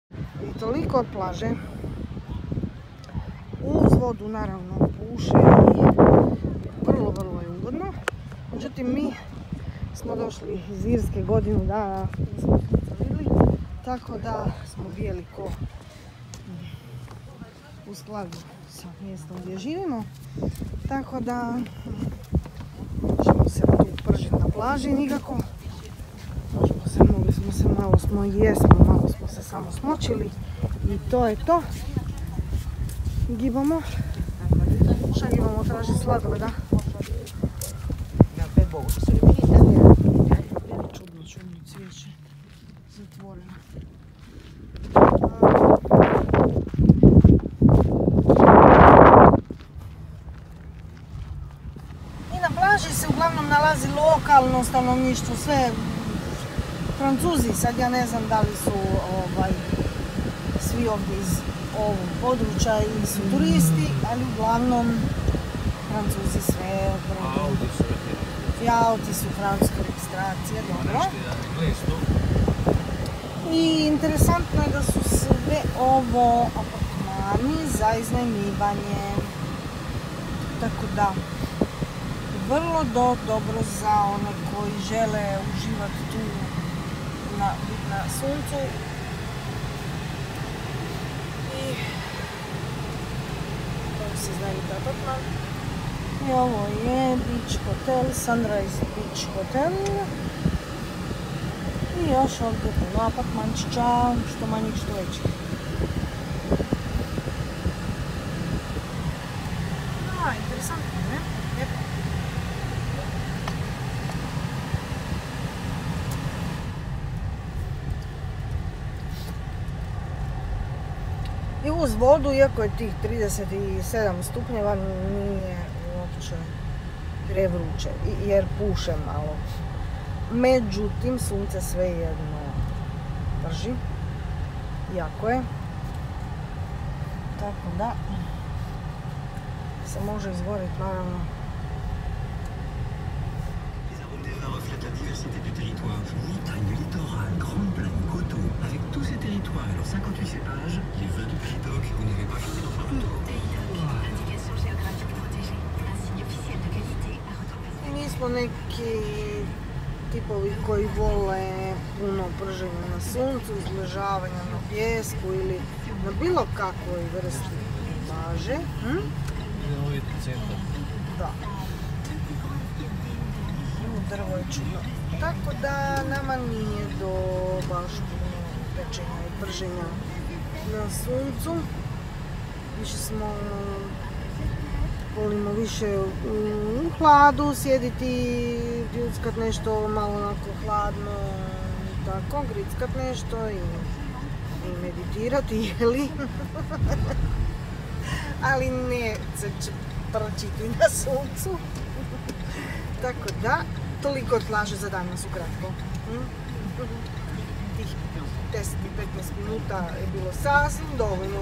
I toliko od plaže. Uz vodu naravno puše i vrlo je ugodno. Međutim, mi smo došli iz Irske godinu dana, nismo sunca vidjeli, tako da smo bijeli ko u skladu sa mjestom gdje živimo. Tako da možemo se tu pržiti na plaži nikako. Mogli smo se malo smo se samo smočili i to je to. Gibamo. Šta gibamo? Traži sladoleda. Čudno cvijeće. Zatvoreno. I na plaži se uglavnom nalazi lokalno stanovništvo, sve Francuzi, sad ja ne znam da li su svi ovdje iz ovog područja ili su turisti, ali uglavnom Francuzi sve Auti su francuske registracije, dobro. I interesantno je da su sve ovo apartmani za iznajmljivanje. Tako da, vrlo dobro za one koji žele uživati tu na suncu. I ovo se iznajmiti apartman. I ovo je Beach Hotel, Sunrise Beach Hotel. I još ovdje puno apartmančića, što manjih, što većih. Interesantno, ne? Lijepo. I uz vodu, iako je tih 37 stupnjeva, nije uopće prevruće, jer puše malo. Međutim, sunce svejedno drži, jako je, tako da se može izgoriti naravno. La diversité du territoire, montagne, littoral, grande plaine, coteaux, avec tous ces territoires et leurs 58 cépages, les vins du Pays-Doc, vous n'avez pas quitté notre plateau. Indication géographique protégée, un signe officiel de qualité à retrouver. I nismo neki tipovi koji vole puno prženja na suncu, izležavanja na pijesku ili na bilo kakvoj vrsti plaže. Da. Drvo je čudno. Tako da nama nije do baš puno pečenja i prženja na suncu. Više smo, volimo više u hladu sjediti, grickat nešto malo onako hladno, tako, grickat nešto i meditirati, jeli? Ali ne se prčiti na suncu. Tako da, toliko od plaže za danas ukratko. Tih 10 i 15 minuta je bilo sasvim dovoljno.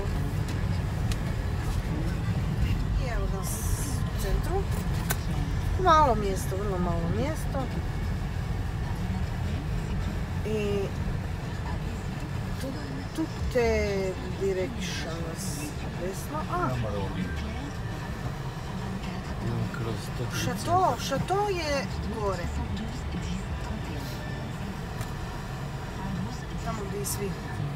I evo nas u centru. Malo mjesto, vrlo malo mjesto. I tutte directions desno. Šato je gore. Tamo gdje i svi.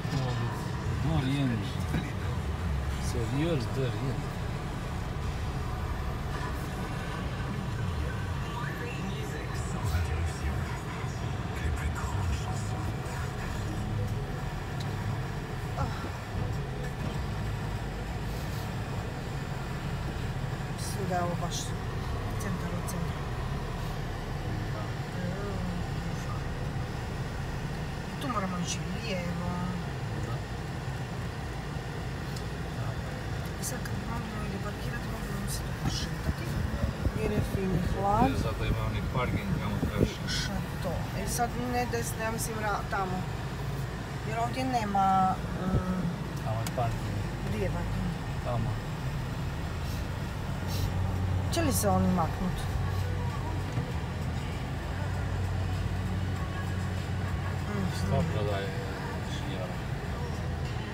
Mislim da je ovo baš centar od centra. Tu moramo ići lijevo. I sad kad možemo ili parkirati, možemo se tu pošetati. Jer je fin hlad. Zato ima onih parking, kamo trebaš. Šato. E sad ne desno, ja mislim tamo. Jer ovdje nema... Tamo je parking. Gdje je parking? Tamo. Će li se oni maknuti? Šta prodaje šijara?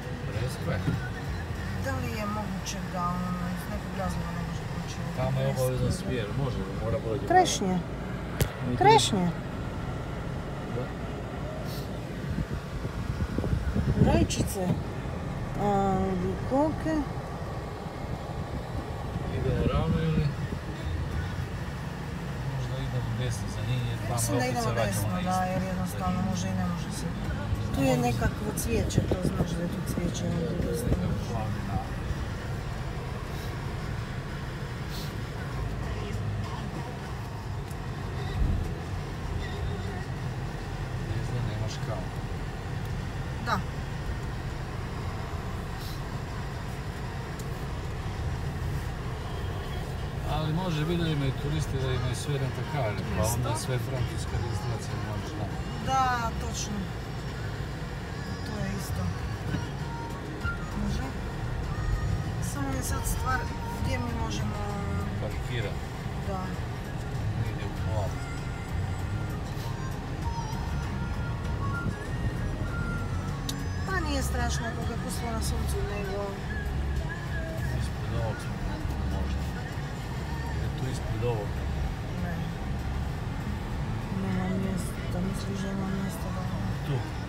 sve. Da li je moguće da ono iz nekog razloga ne može doći? Tamo je obavezan smjer, može, mora bolje. Trešnje. Trešnje. Da. Rajčice. Koke. Idemo ravno ili? Možda idemo desno za njih jer Mislim tamo da opet idemo se vraćamo desno, na da, isto. jer jednostavno može i ne može se. Tu je nekakvo cvijeće, to znaš da je tu cvijeće. ovdje desno. Izda nemaš kao. Da. Ali može biti da imaju turisti, da imaju sve rentakare, pa onda Isto. sve francuska registracija možeš da. Da, točno. To je isto. Može. Samo je sad stvar gdje mi možemo... Parkirati Da. negdje u plavu. Pa nije strašno ako ga pustimo na suncu, nego... Ispred ovog smo možda. Ili tu ispred ovog. Ne. Nema mjesta, misliš da ima mjesta da... Tu.